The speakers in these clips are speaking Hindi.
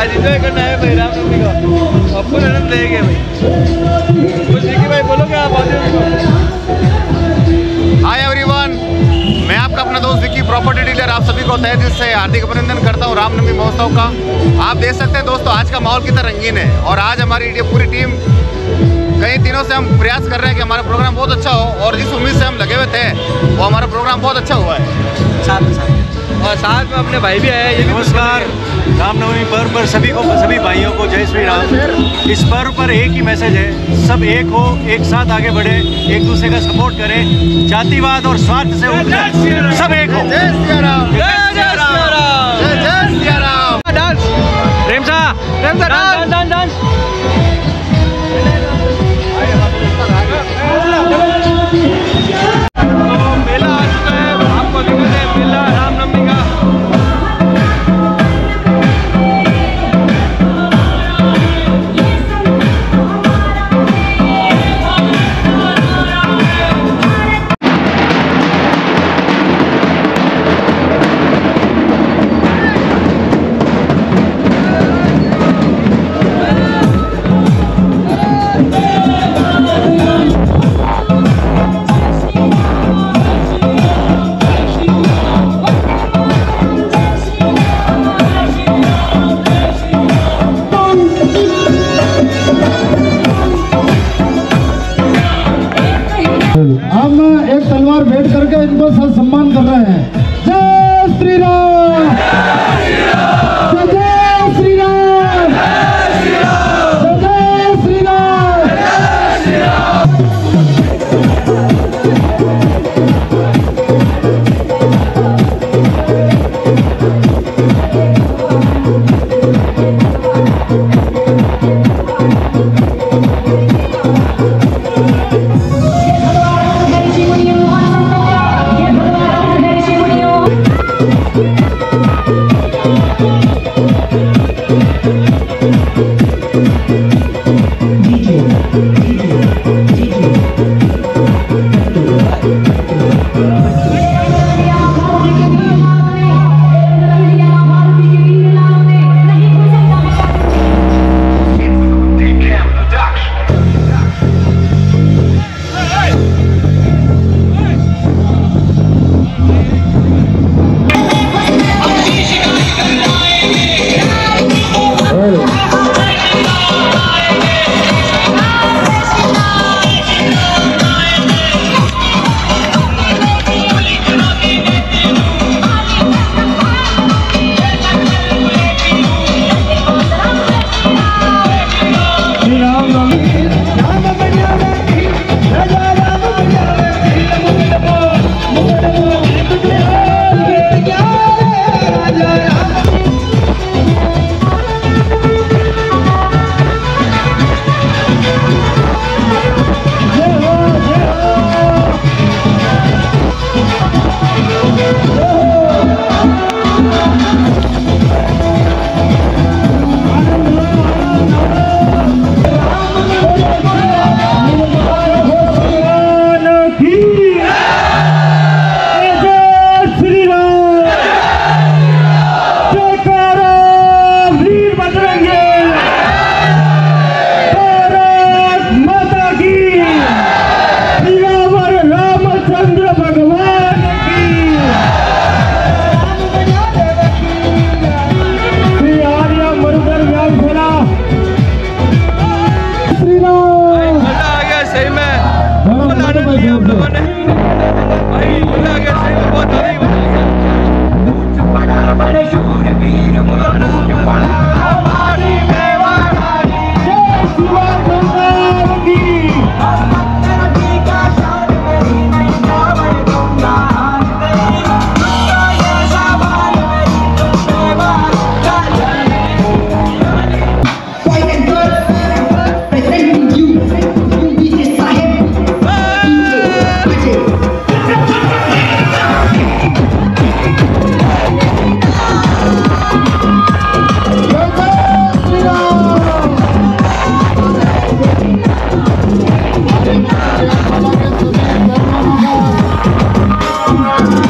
आज एंजॉय करना है भाई रामनवमी का, अपन आनंद लेंगे भाई। कुछ देखिए भाई, बोलो क्या आप आते हो? हाय एवरीवन, मैं आपका अपना दोस्त विकी, प्रॉपर्टी डीलर, आप सभी को तहे दिल से हार्दिक अभिनंदन करता हूँ रामनवमी महोत्सव का। आप देख सकते हैं दोस्तों, आज का माहौल कितना रंगीन है और आज हमारी पूरी टीम कई दिनों से हम प्रयास कर रहे हैं कि हमारा प्रोग्राम बहुत अच्छा हो, और जिस उम्मीद से हम लगे हुए थे वो हमारा प्रोग्राम बहुत अच्छा हुआ है। और साथ में अपने भाई भी आए हैं। ये भी नमस्कार। रामनवमी पर्व पर सभी भाइयों को जय श्री राम। इस पर्व पर एक ही मैसेज है, सब एक हो, एक साथ आगे बढ़े, एक दूसरे का सपोर्ट करें, जातिवाद और स्वार्थ से उठकर सब एक हो। जय सिया राम, जय सिया राम, जय जय सिया राम। डांस प्रेम सा डांस। तो मेला आ चुका है, आपको दिखाते हैं मेला रामनवमी का। हम एक तलवार भेंट करके इनको सर सम्मान कर रहे हैं। जय श्री राम, जय श्री राम, जय श्री राम।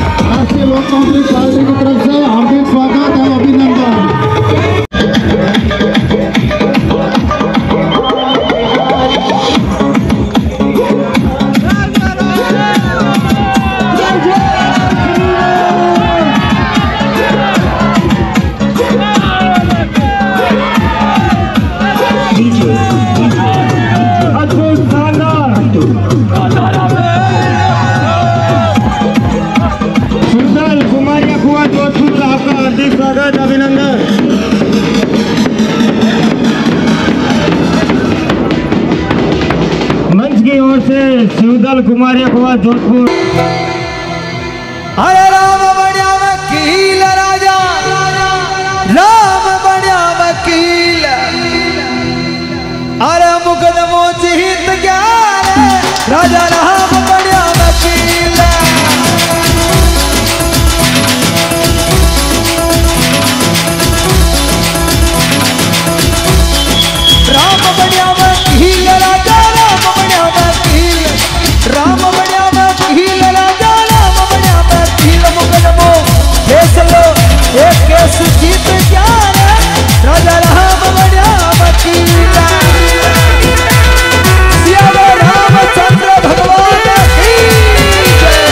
कांग्रेस पार्टी की तरफ से हार्दिक स्वागत और अभिनंदन। स्वागत अभिनंदन। मंच की ओर से शिवदल कुमारी कुआ जोधपुर। अरे राम बढ़िया वकील राजा, राम बढ़िया वकील, अरे मुकदमो जीत गया राजा राम बढ़िया वकील। राम बढ़िया वकील राजा, राम बढ़िया वकील, राम बढ़िया वकील राजा, राम बढ़िया वकील। मुकदमो फैसलो एक केस जीत गया राजा राम बढ़िया वकील। रामचंद्र भगवान की जय।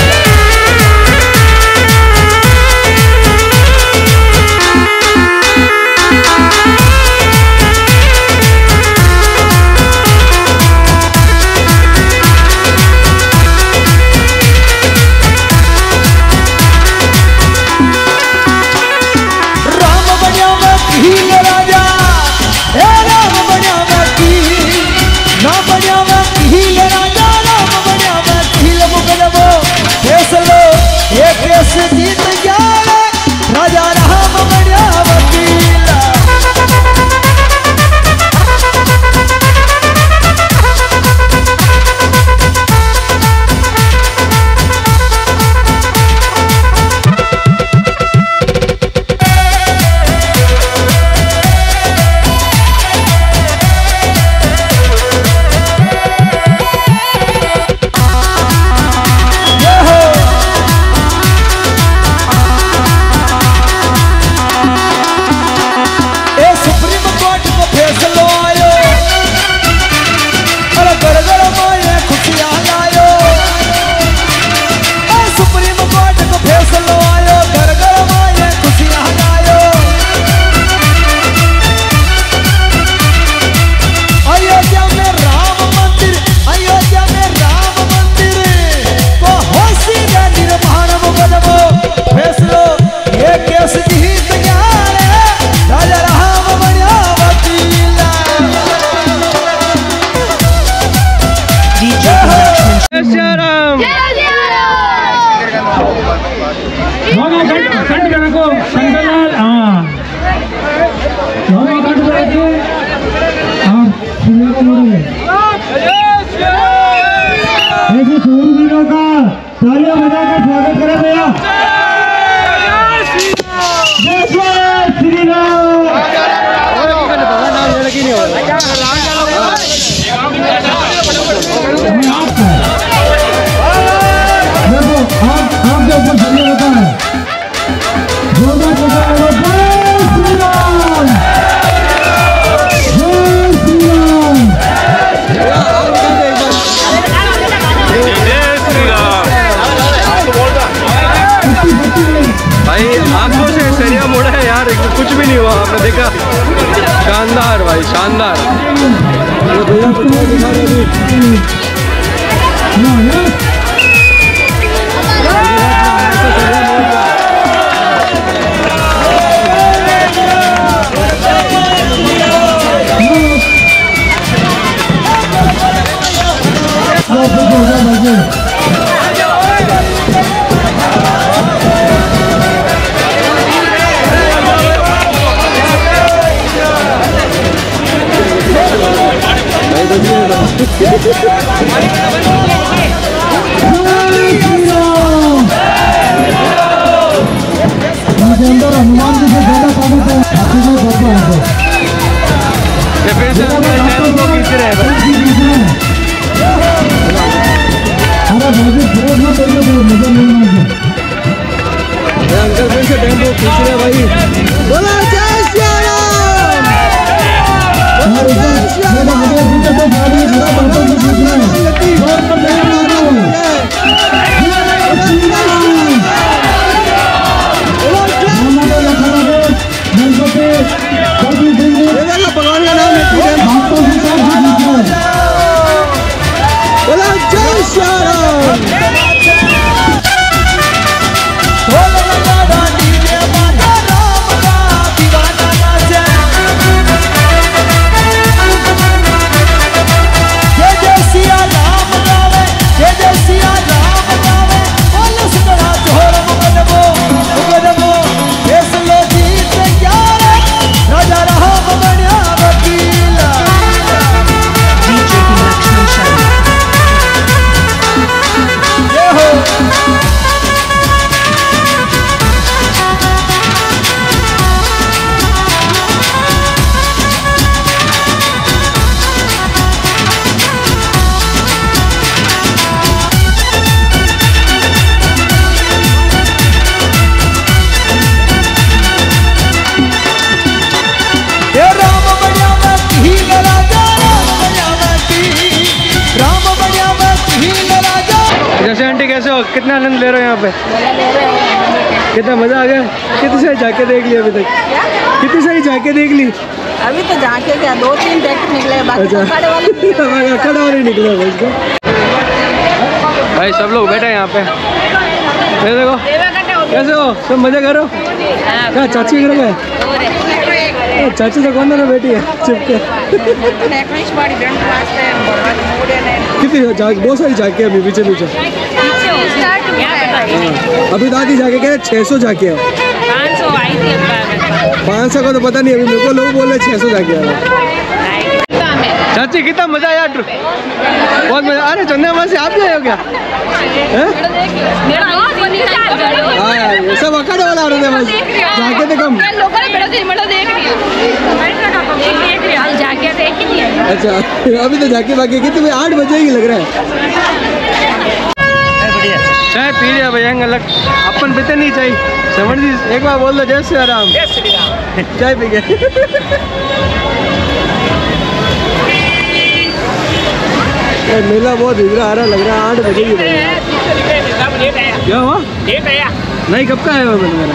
राम बढ़िया वकील राजा, हे राम बढ़िया वकील, राम बढ़िया वकील राजा, राम बढ़िया वकील। मुकदमो फैसलो एक केस जीत गया राजा राम बढ़िया वकील। सुप्रीम कोर्ट को फैसलो आयो, अरे घर माए खुशियां लायो। सुप्रीम कोर्ट को फैसलो आयो, घर माए खुशियां लायो। अयोध्या में राम मंदिर, अयोध्या में राम मंदिर को होशी का निर्माण। मुकदमो फैसलो एक केस जीत गया राजा राम बढ़िया वकील। शंकरलाल, हाँ ऐसे शूरवीरों का तालियां बजाकर स्वागत करें भैया। जय श्री राम। देखो आपके ऊपर चलने होता है जोरदार जय श्री राम, जय श्री राम। भाई आंखों से सरिया मोड़ा है यार, कुछ भी नहीं हुआ, आपने देखा। शानदार भाई, शानदार। अंदर हनुमान जी से ज्यादा ताकत है, फिर से को खींच रहे हैं। अरे भाई बहुत ना करिए, मजा नहीं अंकल फिर से टेम्पो खींच रहे भाई। बोला जय श्री राम। भगवान का नाम बोला जय श्री राम। कितना आनंद ले रहे हो यहाँ पे? कितना मजा आ गया? कितनी सारी झांकियाँ देख ली अभी तक? कितनी सारी झांकियाँ देख ली? अभी तो झांके क्या 2-3 ट्रैक्टर निकले, बाकी तो खड़े वाले निकले भाई। सब लोग बैठे हैं यहाँ पे, ये देखो कैसे हो सब, मजा करो। क्या चाची घर गए? चाची तो कौन ना बैठी है चिपके। कितनी बहुत सारी झांकियाँ अभी पीछे पीछे। अभी दादी जाके कह 600 झांकियाँ। 500 का तो पता नहीं, अभी मेरे को लोग बोल रहे 600 झांकियाँ। चाची कितना मजा आया? बहुत मजा। अरे चंद्रमा से आप भी आए हो क्या? सब अखाड़े वाला आ रहे थे, झांके थे कम। अच्छा अभी तो झांकी बाकी कितने 8 बजेगी लग रहा है। चाय पी लिया भैया अलग, अपन पीते नहीं चाय। समझ जी एक बार बोल दो जय श्री राम। जय श्री राम। चाय पी गए। मेला बहुत हिजरा आ रहा लग रहा है। 8 बजेगी। क्या हुआ? नहीं कब का है वो मेरा?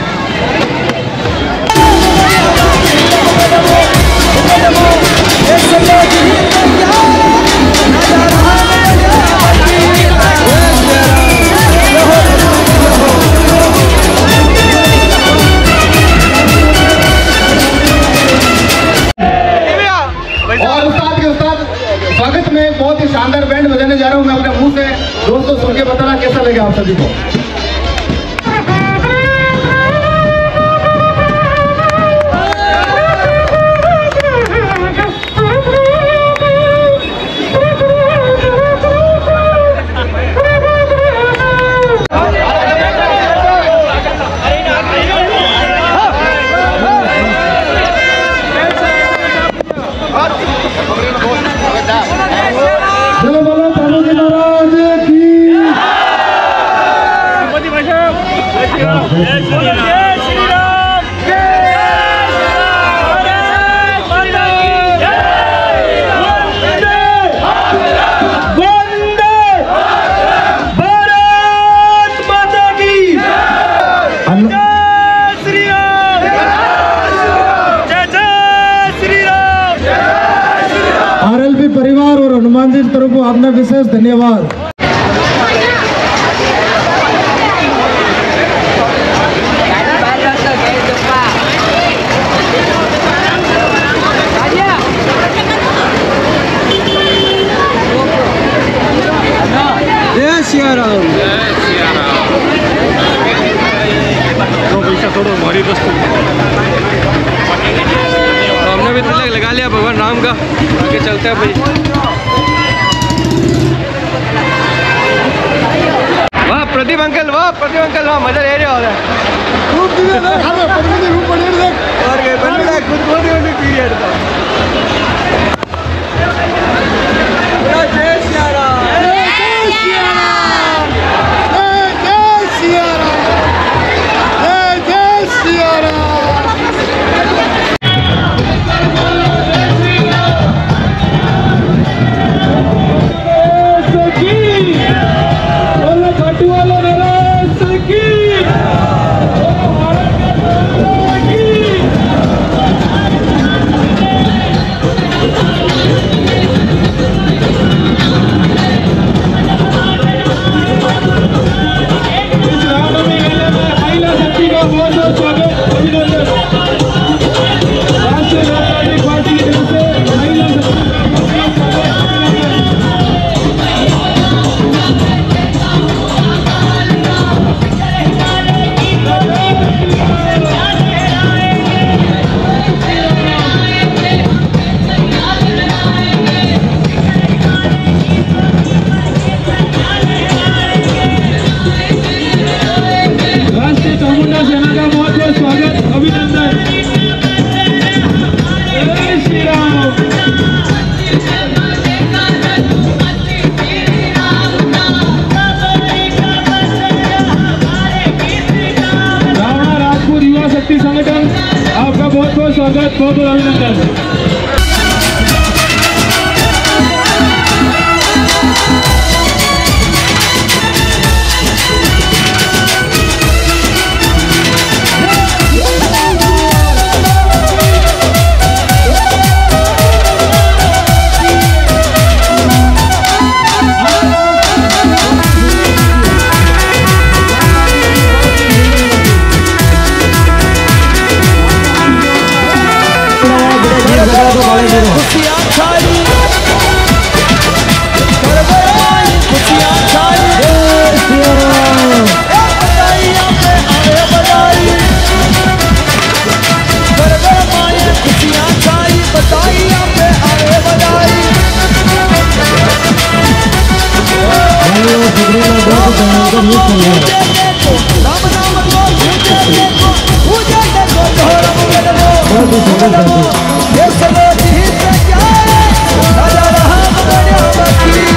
स्वागत में बहुत ही शानदार बैंड बजाने जा रहा हूँ मैं अपने मुंह से। दोस्तों सुन के बताना कैसा लगा आप सभी को। आरएलपी परिवार और हनुमान जी की तरफ को आपने विशेष धन्यवाद। जय श्री राम। हमने भी तिलक लगा लिया भगवान राम का, आगे चलते हैं भाई। वाह प्रदीप अंकल, वाह प्रदीप अंकल, वाह मजा ले रहे हो रहा संगठन आपका बहुत बहुत स्वागत, बहुत बहुत अभिनंदन। दो, स्वागत कर दो। ये सलो जीत जाए राजा राम बड़ा वकील।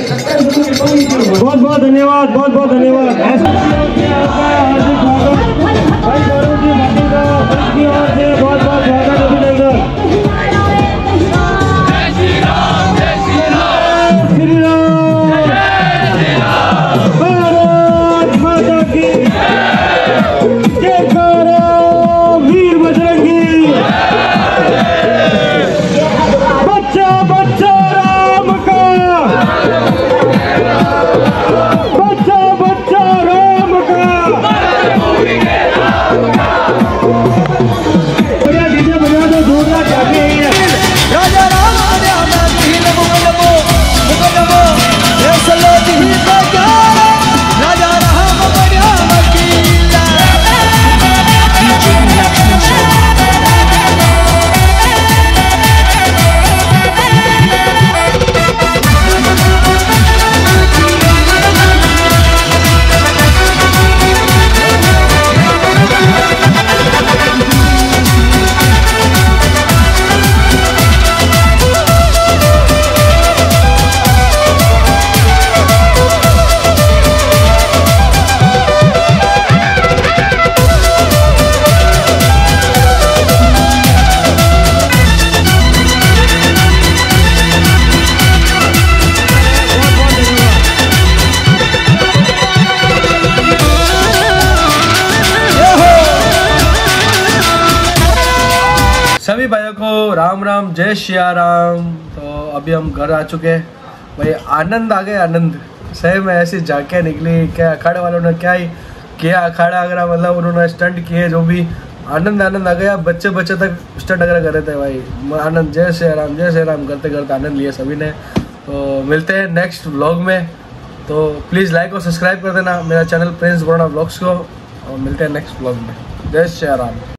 बहुत बहुत धन्यवाद, बहुत बहुत धन्यवाद। राम राम, जय श्रिया राम। तो अभी हम घर आ चुके हैं भाई, आनंद आ गया, आनंद सही में। ऐसी झांकियाँ निकली, क्या अखाड़े वालों ने क्या ही किया, अखाड़ा वगैरह मतलब उन्होंने स्टंट किए, जो भी आनंद आ गया। बच्चे तक स्टंट वगैरह कर रहे थे भाई। आनंद, जय श्री राम, जय श्री राम करते करते आनंद लिया सभी ने। तो मिलते हैं नेक्स्ट व्लॉग में, तो प्लीज़ लाइक और सब्सक्राइब कर देना मेरा चैनल प्रिंस बोराना व्लॉग्स को, और मिलते हैं नेक्स्ट व्लॉग में। जय श्री राम।